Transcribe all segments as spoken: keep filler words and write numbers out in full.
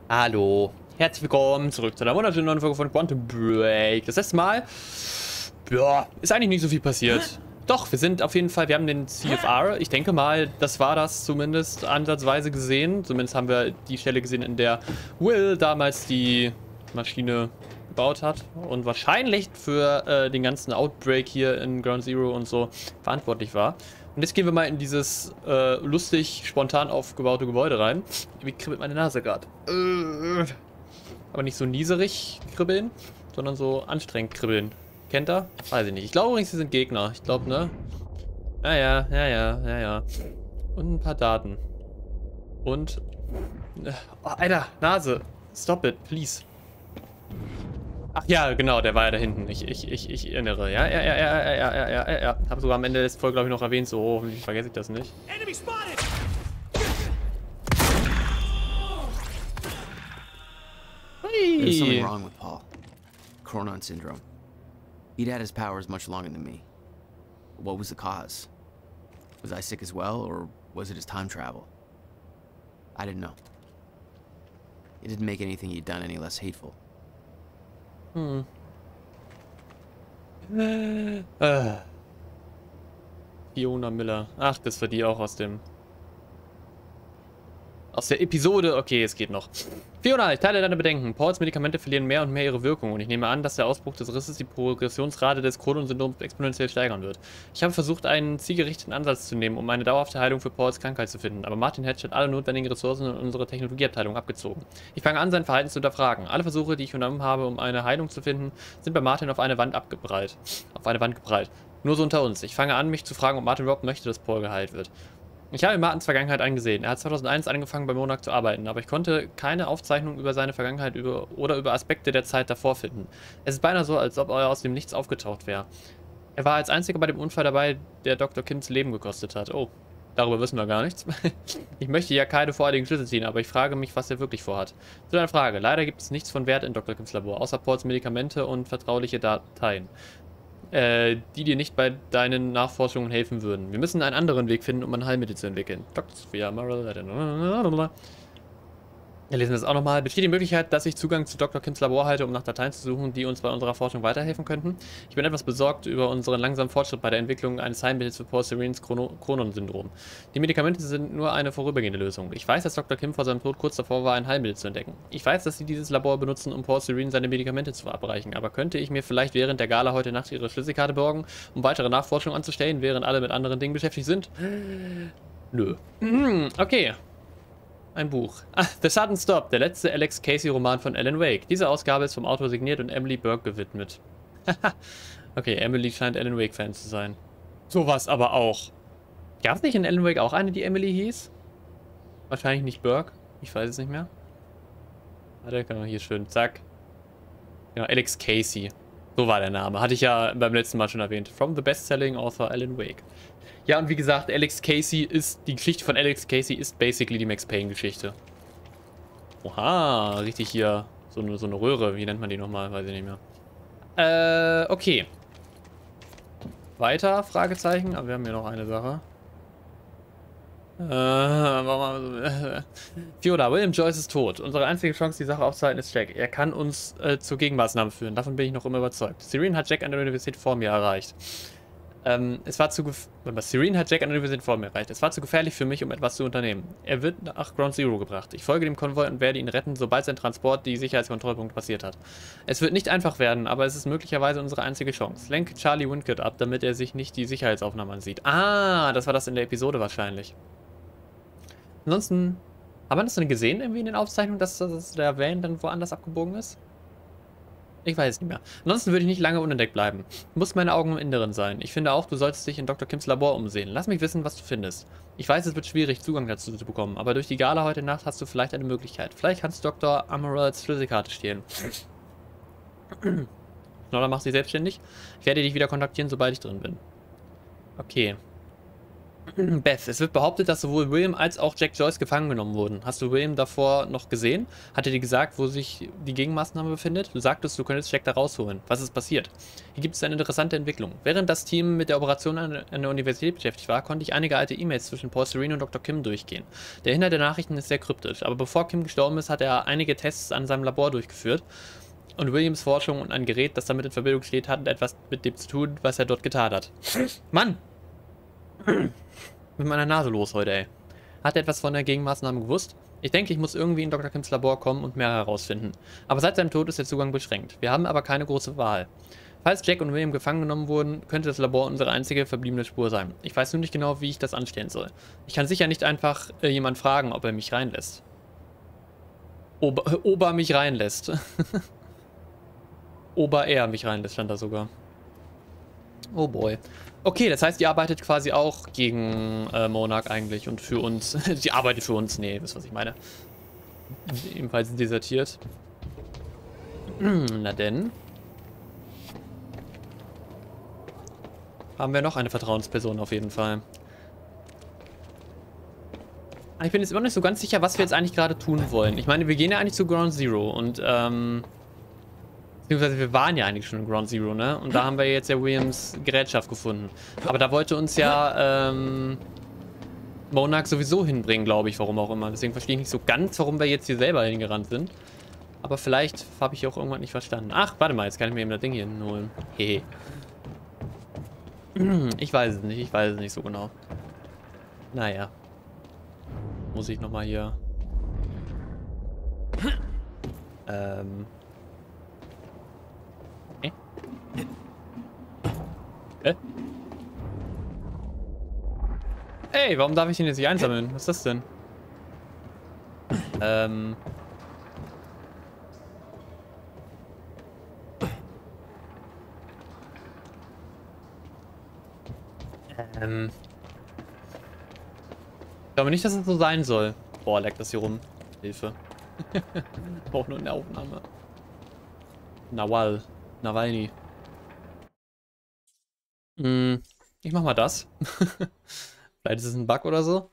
Hallo, herzlich willkommen zurück zu einer wunderschönen neuen Folge von Quantum Break. Das letzte Mal, ja, ist eigentlich nicht so viel passiert. Doch, wir sind auf jeden Fall, wir haben den C F R, ich denke mal, das war das zumindest ansatzweise gesehen. Zumindest haben wir die Stelle gesehen, in der Will damals die Maschine gebaut hat und wahrscheinlich für äh, den ganzen Outbreak hier in Ground Zero und so verantwortlich war. Und jetzt gehen wir mal in dieses äh, lustig, spontan aufgebaute Gebäude rein. Wie kribbelt meine Nase gerade? Äh, aber nicht so nieserig kribbeln, sondern so anstrengend kribbeln. Kennt ihr? Weiß ich nicht. Ich glaube übrigens, sie sind Gegner. Ich glaube, ne? Ja, ja, ja, ja, ja, ja. Und ein paar Daten. Und... Oh, Alter, Nase. Stop it, please. Ach ja, genau, der war ja da hinten. Ich, ich, ich, ich erinnere. Ja, ja, ja, ja, ja, ja, ja, ja, ja. Hab sogar am Ende des Folge, glaube ich, noch erwähnt. So, hoffentlich vergesse ich das nicht. Enemy spotted! There's something Hui. wrong with Paul. Chronon syndrome. He'd had his powers much longer than me. What was the cause? Was I sick as well, or was it his time travel? I didn't know. It didn't make anything he'd done any less hateful. Hm. Äh. Fiona Miller. Ach, das war die auch aus dem... Aus der Episode. Okay, es geht noch. Fiona, ich teile deine Bedenken. Pauls Medikamente verlieren mehr und mehr ihre Wirkung und ich nehme an, dass der Ausbruch des Risses die Progressionsrate des Chronon-Syndroms exponentiell steigern wird. Ich habe versucht, einen zielgerichteten Ansatz zu nehmen, um eine dauerhafte Heilung für Pauls Krankheit zu finden, aber Martin Hatch hat alle notwendigen Ressourcen in unsere Technologieabteilung abgezogen. Ich fange an, sein Verhalten zu hinterfragen. Alle Versuche, die ich unternommen habe, um eine Heilung zu finden, sind bei Martin auf eine Wand abgeprallt. Auf eine Wand geprallt. Nur so unter uns. Ich fange an, mich zu fragen, ob Martin Robb möchte, dass Paul geheilt wird. Ich habe Martins Vergangenheit angesehen. Er hat zweitausendeins angefangen bei Monarch zu arbeiten, aber ich konnte keine Aufzeichnung über seine Vergangenheit über, oder über Aspekte der Zeit davor finden. Es ist beinahe so, als ob er aus dem Nichts aufgetaucht wäre. Er war als einziger bei dem Unfall dabei, der Doktor Kims Leben gekostet hat. Oh, darüber wissen wir gar nichts. Ich möchte ja keine voreiligen Schlüsse ziehen, aber ich frage mich, was er wirklich vorhat. Zu deiner Frage. Leider gibt es nichts von Wert in Doktor Kims Labor, außer Pauls Medikamente und vertrauliche Dateien. Äh, die dir nicht bei deinen Nachforschungen helfen würden. Wir müssen einen anderen Weg finden, um ein Heilmittel zu entwickeln. Doktor Sophia Morrell. Wir lesen das auch nochmal. Besteht die Möglichkeit, dass ich Zugang zu Doktor Kims Labor halte, um nach Dateien zu suchen, die uns bei unserer Forschung weiterhelfen könnten? Ich bin etwas besorgt über unseren langsamen Fortschritt bei der Entwicklung eines Heilmittels für Paul Serens Chronon-Syndrom. Die Medikamente sind nur eine vorübergehende Lösung. Ich weiß, dass Doktor Kim vor seinem Tod kurz davor war, ein Heilmittel zu entdecken. Ich weiß, dass sie dieses Labor benutzen, um Paul Serene seine Medikamente zu verabreichen, aber könnte ich mir vielleicht während der Gala heute Nacht ihre Schlüsselkarte borgen, um weitere Nachforschungen anzustellen, während alle mit anderen Dingen beschäftigt sind? Nö. Okay. Ein Buch. Ah, The Sudden Stop, der letzte Alex Casey-Roman von Alan Wake. Diese Ausgabe ist vom Autor signiert und Emily Burke gewidmet. Okay, Emily scheint Alan Wake-Fan zu sein. Sowas aber auch. Gab es nicht in Alan Wake auch eine, die Emily hieß? Wahrscheinlich nicht Burke. Ich weiß es nicht mehr. Warte, kann man hier schön, zack. Ja, Alex Casey. So war der Name. Hatte ich ja beim letzten Mal schon erwähnt. From the best-selling author Alan Wake. Ja, und wie gesagt, Alex Casey ist, die Geschichte von Alex Casey ist basically die Max Payne-Geschichte. Oha, richtig hier. So eine, so eine Röhre, wie nennt man die nochmal? Weiß ich nicht mehr. Äh, okay. Weiter, Fragezeichen. Aber wir haben hier noch eine Sache. Äh, Fiona, William Joyce ist tot. Unsere einzige Chance, die Sache aufzuhalten, ist Jack. Er kann uns äh, zur Gegenmaßnahme führen. Davon bin ich noch immer überzeugt. Serene hat Jack an der Universität vor mir erreicht. Ähm, es war zu Serene hat Jack an der Universität vor mir erreicht. Es war zu gefährlich für mich, um etwas zu unternehmen. Er wird nach Ground Zero gebracht. Ich folge dem Konvoi und werde ihn retten, sobald sein Transport die Sicherheitskontrollpunkte passiert hat. Es wird nicht einfach werden, aber es ist möglicherweise unsere einzige Chance. Lenk Charlie Wincott ab, damit er sich nicht die Sicherheitsaufnahmen ansieht. Ah, das war das in der Episode wahrscheinlich. Ansonsten, haben wir das denn gesehen irgendwie in den Aufzeichnungen, dass, dass der Van dann woanders abgebogen ist? Ich weiß es nicht mehr. Ansonsten würde ich nicht lange unentdeckt bleiben. Muss meine Augen im Inneren sein. Ich finde auch, du solltest dich in Doktor Kims Labor umsehen. Lass mich wissen, was du findest. Ich weiß, es wird schwierig, Zugang dazu zu bekommen, aber durch die Gala heute Nacht hast du vielleicht eine Möglichkeit. Vielleicht kannst du Doktor Amorals Schlüsselkarte stehlen. Schnoller macht sich selbstständig. Ich werde dich wieder kontaktieren, sobald ich drin bin. Okay. Beth, es wird behauptet, dass sowohl William als auch Jack Joyce gefangen genommen wurden. Hast du William davor noch gesehen? Hat er dir gesagt, wo sich die Gegenmaßnahme befindet? Du sagtest, du könntest Jack da rausholen. Was ist passiert? Hier gibt es eine interessante Entwicklung. Während das Team mit der Operation an, an der Universität beschäftigt war, konnte ich einige alte E-Mails zwischen Paul Serene und Doktor Kim durchgehen. Der Inhalt der Nachrichten ist sehr kryptisch, aber bevor Kim gestorben ist, hat er einige Tests an seinem Labor durchgeführt. Und Williams Forschung und ein Gerät, das damit in Verbindung steht, hat etwas mit dem zu tun, was er dort getan hat. Mann! Mit meiner Nase los heute, ey. Hat er etwas von der Gegenmaßnahme gewusst? Ich denke, ich muss irgendwie in Doktor Kims Labor kommen und mehr herausfinden. Aber seit seinem Tod ist der Zugang beschränkt. Wir haben aber keine große Wahl. Falls Jack und William gefangen genommen wurden, könnte das Labor unsere einzige verbliebene Spur sein. Ich weiß nur nicht genau, wie ich das anstellen soll. Ich kann sicher nicht einfach äh, jemand fragen, ob er mich reinlässt. Ober, Ober mich reinlässt. Ober er mich reinlässt, stand da sogar. Oh boy. Okay, das heißt, ihr arbeitet quasi auch gegen äh, Monarch eigentlich und für uns. Sie arbeitet für uns. Nee, wisst ihr, was ich meine. Ebenfalls desertiert. Na denn. Haben wir noch eine Vertrauensperson auf jeden Fall. Ich bin jetzt immer noch nicht so ganz sicher, was wir jetzt eigentlich gerade tun wollen. Ich meine, wir gehen ja eigentlich zu Ground Zero und, ähm... beziehungsweise wir waren ja eigentlich schon in Ground Zero, ne? Und da haben wir jetzt ja Williams Gerätschaft gefunden. Aber da wollte uns ja, ähm... Monarch sowieso hinbringen, glaube ich, warum auch immer. Deswegen verstehe ich nicht so ganz, warum wir jetzt hier selber hingerannt sind. Aber vielleicht habe ich auch irgendwann nicht verstanden. Ach, warte mal, jetzt kann ich mir eben das Ding hier holen. Hehe. Ich weiß es nicht, ich weiß es nicht so genau. Naja. Muss ich nochmal hier... Ähm... Hä? Hä? Ey, warum darf ich den jetzt nicht einsammeln? Was ist das denn? Ähm... Ähm... Ich glaube nicht, dass es so sein soll. Boah, leckt das hier rum. Hilfe. Ich brauche nur eine Aufnahme. Nawal. Nawalny. Hm, ich mach mal das. Vielleicht ist es ein Bug oder so.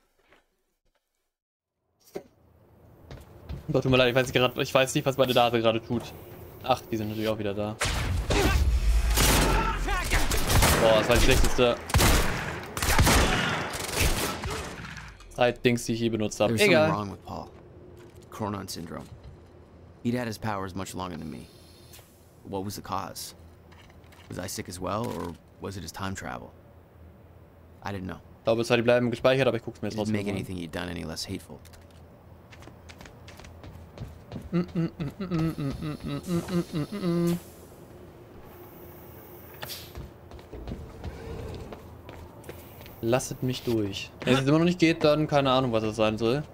Doch, tut mir leid, ich weiß, grad, ich weiß nicht, was meine Nase gerade tut. Ach, die sind natürlich auch wieder da. Boah, das war die schlechteste Zeit-Dings, die ich je benutzt habe. There's Egal. something wrong with Paul. Cronon syndrome. He'd had his powers much longer than me. What was the cause? Was I sick as well, or was it his time travel? I didn't know. Ich glaube, zwar die bleiben gespeichert, aber ich guck's mir jetzt It didn't trotzdem make an. anything you'd done any less hateful. Mm, mm, mm, mm, mm, mm, mm, mm, mm, mm. Lasset mich durch. Wenn es immer noch nicht geht, dann keine Ahnung, was das sein soll.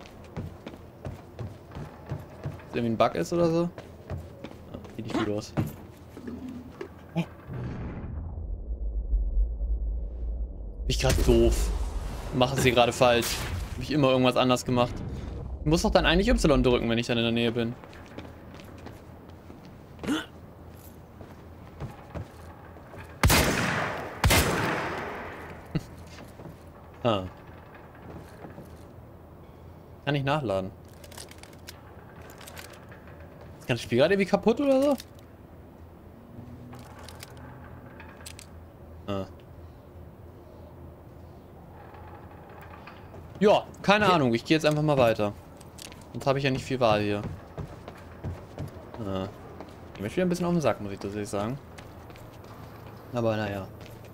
Dass irgendwie ein Bug ist oder so. Ah, sieht nicht gut aus. Hä? Bin ich gerade doof. Mache es hier gerade falsch. Habe ich immer irgendwas anders gemacht. Ich muss doch dann eigentlich Y drücken, wenn ich dann in der Nähe bin. Ah. Kann ich nachladen. Ist das Spiel gerade irgendwie kaputt oder so? Ah. Ja, keine Ahnung. Ich gehe jetzt einfach mal weiter. Sonst habe ich ja nicht viel Wahl hier. Ah. Ich bin wieder ein bisschen auf den Sack, muss ich tatsächlich sagen. Aber naja.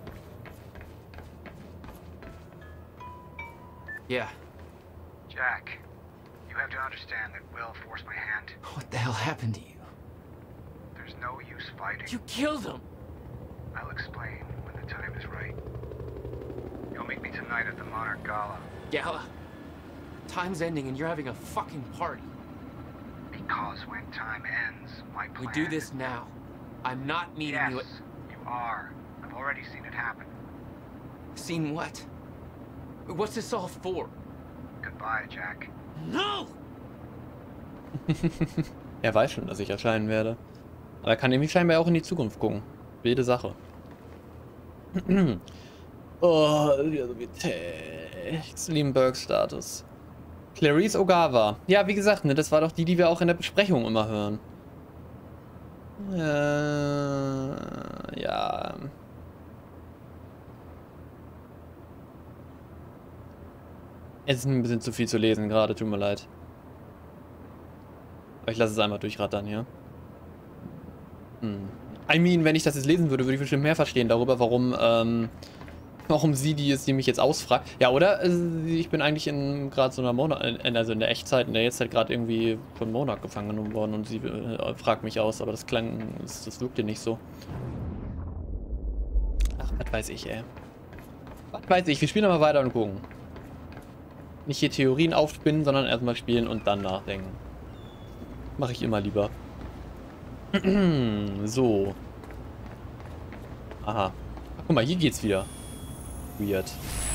Yeah. Jack, you have to understand that Will forced my hand. What the hell happened to you? There's no use fighting. You killed him! I'll explain when the time is right. You'll meet me tonight at the Monarch Gala. Gala? Time's ending and you're having a fucking party. Because when time ends, my plan... We do this now. I'm not meeting Yes, you at... you are. I've already seen it happen. Seen what? What's this all for? Goodbye, Jack. No! Er weiß schon, dass ich erscheinen werde. Aber er kann nämlich scheinbar auch in die Zukunft gucken. Wilde Sache. Oh, wieder so wie Text. Limburg-Status. Clarice Ogawa. Ja, wie gesagt, ne, das war doch die, die wir auch in der Besprechung immer hören. Äh, ja. Es ist ein bisschen zu viel zu lesen gerade, tut mir leid. Aber ich lasse es einmal durchrattern hier. Hm. I mean, wenn ich das jetzt lesen würde, würde ich bestimmt mehr verstehen darüber, warum, ähm, warum sie die ist, die mich jetzt ausfragt. Ja, oder? Ich bin eigentlich in gerade so einer Monat, also in der Echtzeit, in der Jetztzeit gerade irgendwie von Monat gefangen genommen worden und sie äh, fragt mich aus, aber das klang, das, das wirkte nicht so. Ach, was weiß ich, ey. Was weiß ich, wir spielen aber weiter und gucken. Nicht hier Theorien aufspinnen, sondern erstmal spielen und dann nachdenken. Mache ich immer lieber. So. Aha. Ach, guck mal, hier geht's wieder. Weird.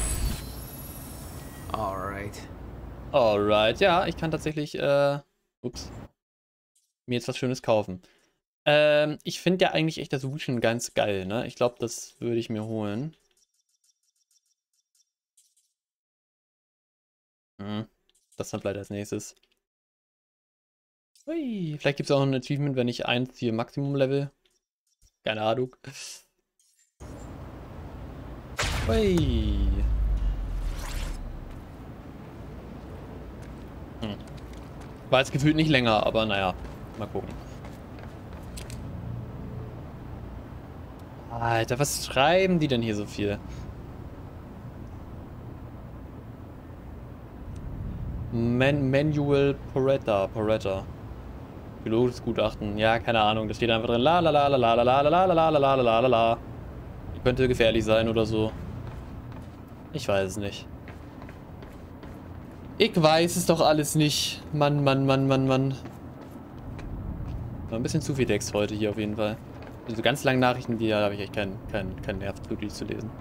Alright. Alright, ja, ich kann tatsächlich, äh, ups, mir jetzt was Schönes kaufen. Ähm, ich finde ja eigentlich echt das Wuschen ganz geil, ne? Ich glaube, das würde ich mir holen. Hm, das dann vielleicht als nächstes. Ui, vielleicht gibt es auch ein Achievement, wenn ich eins hier Maximum-Level. Keine Ahnung. Ui. Hm. War jetzt gefühlt nicht länger, aber naja, mal gucken. Alter, was schreiben die denn hier so viel? Man Manuel Porretta, Porretta. Biologisches Gutachten. Ja, keine Ahnung. Da steht einfach drin. La la la la la la la la la la la la la la la. Könnte gefährlich sein oder so. Ich weiß es nicht. Ich weiß es doch alles nicht. Mann, Mann, Mann, Mann, Mann. War ein bisschen zu viel Text heute hier auf jeden Fall. Also ganz lange Nachrichten, die da habe ich echt keinen kein, kein Nerv zu, die zu lesen.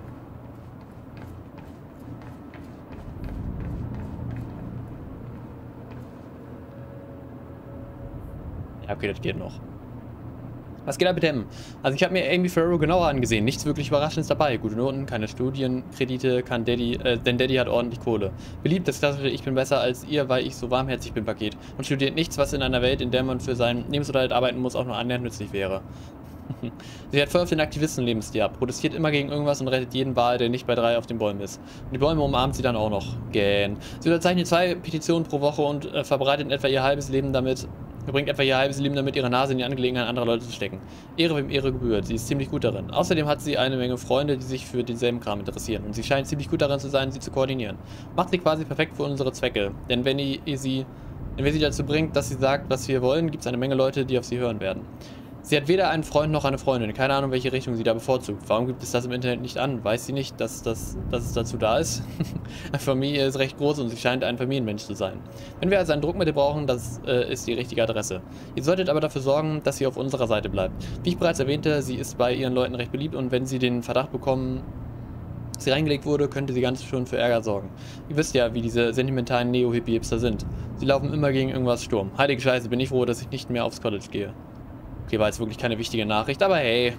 Ja, okay, das geht noch. Was geht da mit dem? Also ich habe mir Amy Farrow genauer angesehen. Nichts wirklich Überraschendes dabei. Gute Noten, keine Studienkredite, kann Daddy, äh, denn Daddy hat ordentlich Kohle. Beliebt das klassische Ich bin besser als ihr, weil ich so warmherzig bin Paket. Und studiert nichts, was in einer Welt, in der man für seinen Lebensunterhalt arbeiten muss, auch nur annähernd nützlich wäre. Sie hat voll auf den Aktivisten-Lebensstil ab, protestiert immer gegen irgendwas und rettet jeden Wal, der nicht bei drei auf den Bäumen ist. Und die Bäume umarmt sie dann auch noch. Gähn. Sie unterzeichnet zwei Petitionen pro Woche und äh, verbreitet etwa ihr halbes Leben damit, verbringt etwa ihr halbes Leben damit, ihre Nase in die Angelegenheiten anderer Leute zu stecken. Ehre wem Ehre gebührt, sie ist ziemlich gut darin. Außerdem hat sie eine Menge Freunde, die sich für denselben Kram interessieren. Und sie scheint ziemlich gut darin zu sein, sie zu koordinieren. Macht sie quasi perfekt für unsere Zwecke. Denn wenn ihr sie, wenn wir sie dazu bringt, dass sie sagt, was wir wollen, gibt es eine Menge Leute, die auf sie hören werden. Sie hat weder einen Freund noch eine Freundin. Keine Ahnung, welche Richtung sie da bevorzugt. Warum gibt es das im Internet nicht an? Weiß sie nicht, dass, dass, dass es dazu da ist? Eine Familie ist recht groß und sie scheint ein Familienmensch zu sein. Wenn wir also ein Druckmittel brauchen, das äh, ist die richtige Adresse. Ihr solltet aber dafür sorgen, dass sie auf unserer Seite bleibt. Wie ich bereits erwähnte, sie ist bei ihren Leuten recht beliebt und wenn sie den Verdacht bekommen, dass sie reingelegt wurde, könnte sie ganz schön für Ärger sorgen. Ihr wisst ja, wie diese sentimentalen Neo-Hippie-Hipster sind. Sie laufen immer gegen irgendwas Sturm. Heilige Scheiße, bin ich froh, dass ich nicht mehr aufs College gehe. Okay, war jetzt wirklich keine wichtige Nachricht, aber hey.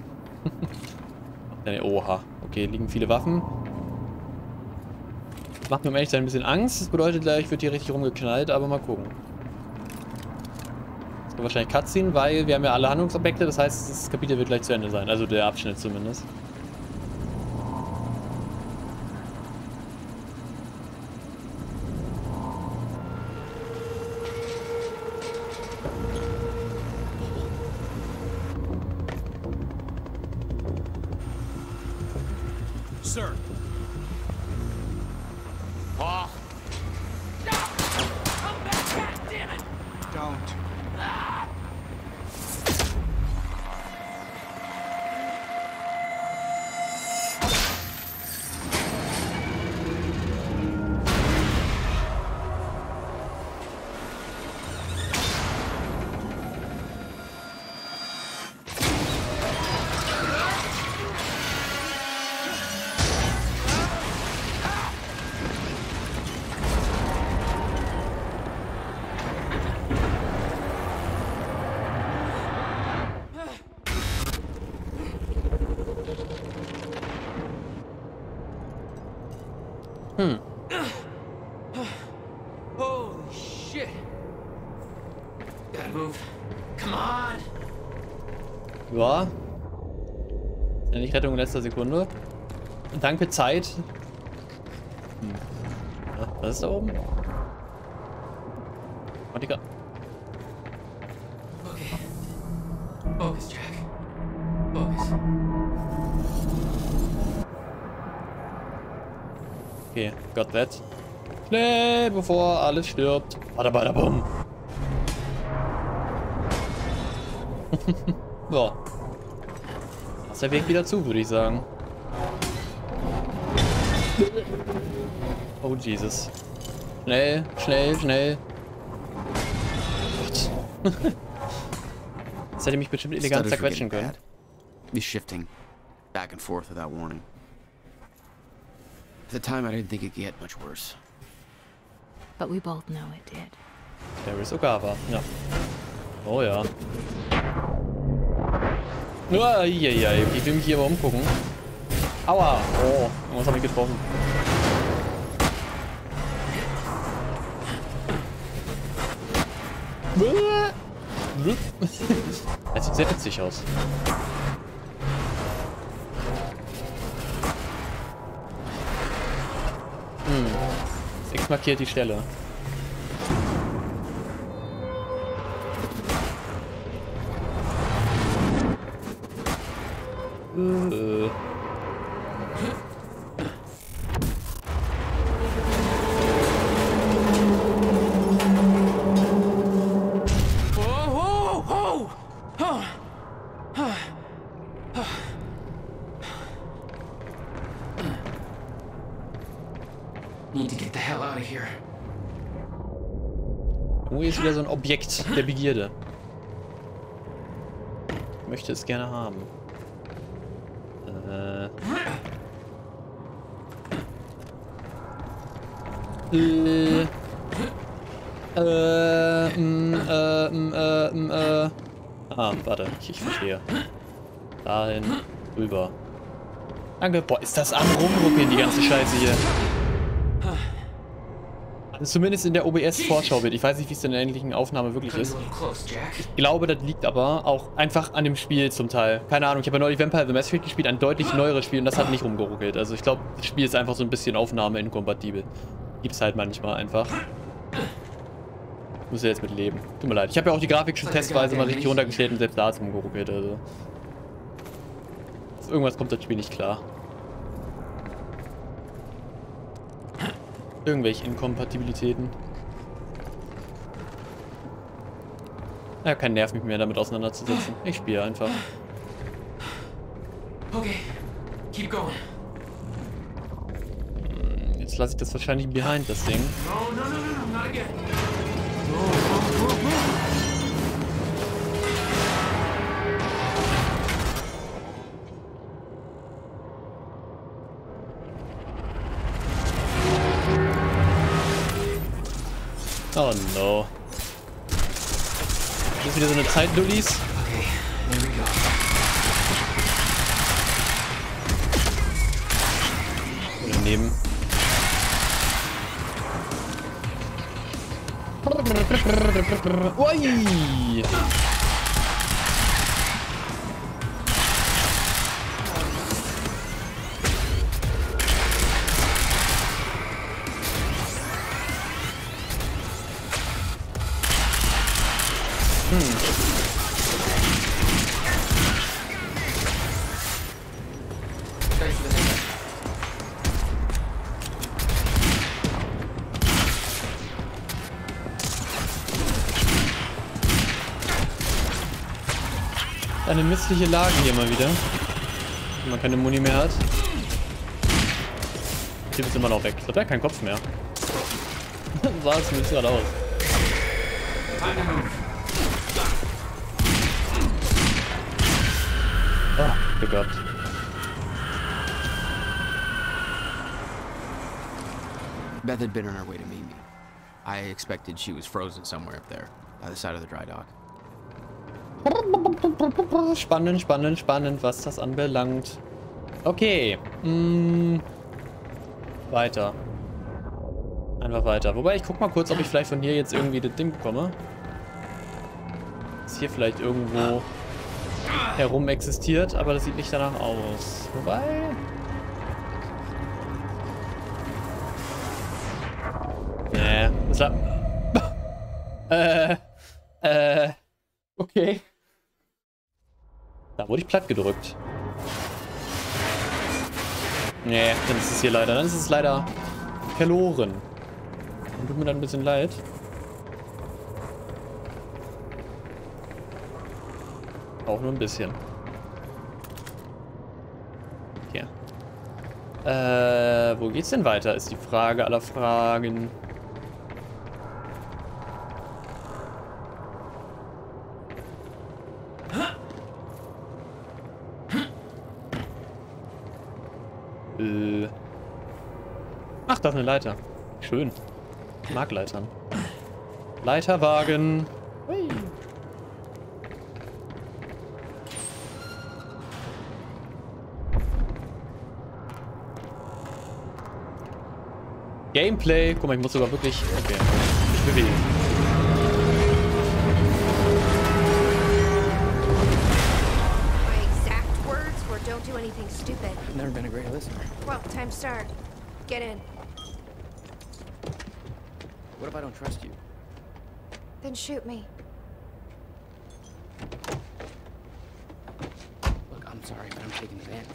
Oha. Okay, liegen viele Waffen. Das macht mir um ehrlich sein ein bisschen Angst. Das bedeutet gleich, wird hier richtig rumgeknallt, aber mal gucken. Das wird wahrscheinlich Cutscene, weil wir haben ja alle Handlungsobjekte, das heißt, das Kapitel wird gleich zu Ende sein. Also der Abschnitt zumindest. Sir. Paul. No! Come back, goddammit! Don't. Gotta move. Come on. Ja. Endlich Rettung in letzter Sekunde. Danke, Zeit. Hm. Ja, was ist da oben? Monika. Okay. Focus, Jack. Focus. Okay, got that. Schnell, bevor alles stirbt. Bada bada bum. Ja. Das ist der Weg wieder zu, würde ich sagen. Oh Jesus. Schnell, schnell, schnell. Gott. Das hätte mich bestimmt elegant Stutters were zerquetschen getting können. bad. He's shifting back and forth without warning. At the time, I didn't think it could get much worse. But we both know it did. There is Ogawa, ja. Oh ja. Uiuiui, ich will mich hier aber umgucken. Aua! Oh, irgendwas habe ich getroffen. Das sieht sehr witzig aus. Hm. Das X markiert die Stelle. Äh. Whoa, whoa, whoa! Need to get the hell out of here. Wo ist wieder so ein Objekt der Begierde? Ich möchte es gerne haben. Äh. Äh. Äh. Mm, äh, mm, äh, mm, äh. Ah, warte, ich, ich verstehe. Dahin, rüber. Danke. Boah, ist das am Rumruckeln, die ganze Scheiße hier. Also zumindest in der O B S-Vorschaubild. Ich weiß nicht, wie es in der endlichen Aufnahme wirklich ist. Ich glaube, das liegt aber auch einfach an dem Spiel zum Teil. Keine Ahnung, ich habe ja neulich Vampire the Masquerade gespielt, ein deutlich neueres Spiel und das hat nicht rumgeruckelt. Also ich glaube, das Spiel ist einfach so ein bisschen aufnahmeinkompatibel. Gibt's halt manchmal einfach. Muss ja jetzt mit leben. Tut mir leid. Ich habe ja auch die Grafik schon testweise mal richtig runtergestellt und selbst da hat es rumgeruckelt. Also. Auf irgendwas kommt das Spiel nicht klar. Irgendwelche Inkompatibilitäten. Ja, kein Nerv, mich mehr damit auseinanderzusetzen. Ich spiele einfach. Okay, keep going. Jetzt lasse ich das wahrscheinlich behind, das Ding. No, no, no, no, no, not again. Oh no. Das ist wieder so eine Zeit-Lullis. Okay, here we go. Oder neben. Ui! Eine missliche Lage hier mal wieder. Wenn man keine Muni mehr hat. Hier ist immer noch weg. Ich glaube, der hat keinen Kopf mehr. Sah es zumindest gerade aus. Ah, oh Gott. Beth had been on her way to meet me. I expected she was frozen somewhere up there, by the side of the dry dock. Spannend, spannend, spannend, was das anbelangt. Okay. Mm. Weiter. Einfach weiter. Wobei, ich guck mal kurz, ob ich vielleicht von hier jetzt irgendwie das Ding bekomme. jetzt hier vielleicht irgendwo herum existiert, aber das sieht nicht danach aus. Wobei... Nee, das war... äh... Äh... Okay. Da wurde ich platt gedrückt. Nee, dann ist es hier leider... Dann ist es leider verloren. Und tut mir dann ein bisschen leid. Auch nur ein bisschen. Hier. Äh, wo geht's denn weiter, ist die Frage aller Fragen. Äh. Ach, da ist eine Leiter. Schön. Ich mag Leitern. Leiterwagen. Hui. Gameplay. Guck mal, ich muss sogar wirklich... Okay. Ich bewege. My exact words were don't do anything stupid. I've never been a great listener. Well, time to start. Get in. What if I don't trust you? Then shoot me. Look, I'm sorry, but I'm taking the van.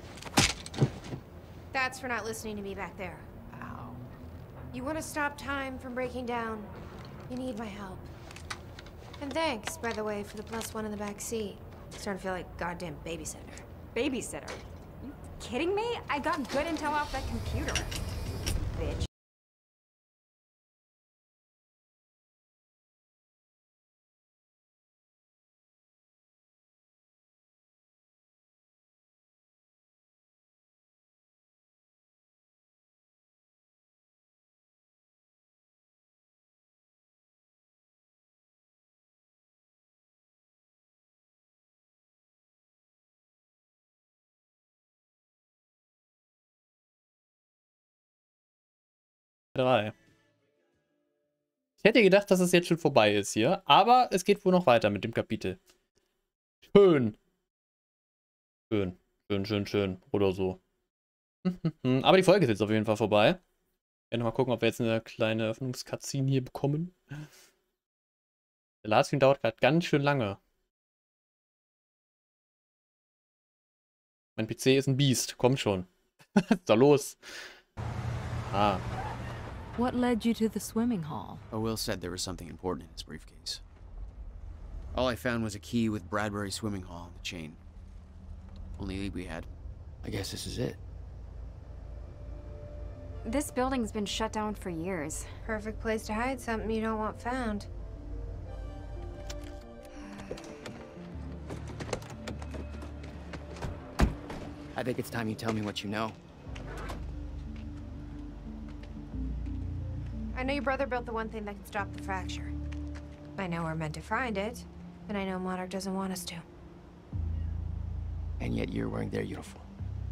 That's for not listening to me back there. Ow. You want to stop time from breaking down? You need my help. And thanks, by the way, for the plus one in the back seat. Starting to feel like goddamn babysitter. Babysitter? You kidding me? I got good intel off that computer. Bitch. drei. Ich hätte gedacht, dass es jetzt schon vorbei ist hier, aber es geht wohl noch weiter mit dem Kapitel. Schön. Schön, schön, schön, schön. Oder so. Aber die Folge ist jetzt auf jeden Fall vorbei. Ich werde mal gucken, ob wir jetzt eine kleine Öffnungs-Cutscene hier bekommen. Der Livestream dauert gerade ganz schön lange. Mein P C ist ein Biest. Kommt schon. Da los. Ah. What led you to the swimming hall? Oh, Will said there was something important in his briefcase. All I found was a key with Bradbury Swimming Hall on the chain. Only lead we had. I guess this is it. This building's been shut down for years. Perfect place to hide something you don't want found. I think it's time you tell me what you know. I know your brother built the one thing that can stop the fracture. I know we're meant to find it, and I know Monarch doesn't want us to. And yet you're wearing their uniform.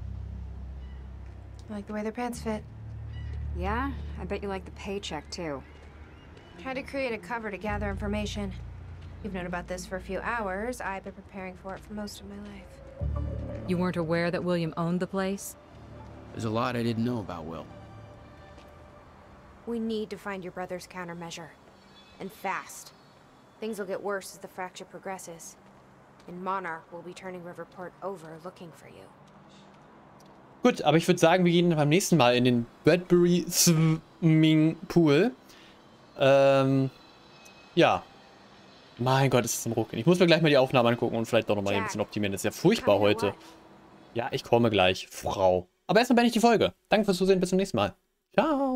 I like the way their pants fit. Yeah? I bet you like the paycheck, too. Tried to create a cover to gather information. You've known about this for a few hours. I've been preparing for it for most of my life. You weren't aware that William owned the place? There's a lot I didn't know about Will. We need to find your brother's countermeasure. And fast. Things will get worse as the fracture progresses. And Monarch will be turning Riverport over looking for you. Gut, aber ich würde sagen, wir gehen beim nächsten Mal in den Bradbury Swimming Pool. Ähm, ja. Mein Gott, ist das ein Ruckeln. Ich muss mir gleich mal die Aufnahme angucken und vielleicht doch nochmal ein bisschen optimieren. Das ist ja furchtbar heute. Ja, ich komme gleich, Frau. Aber erstmal beende ich die Folge. Danke fürs Zusehen, bis zum nächsten Mal. Ciao.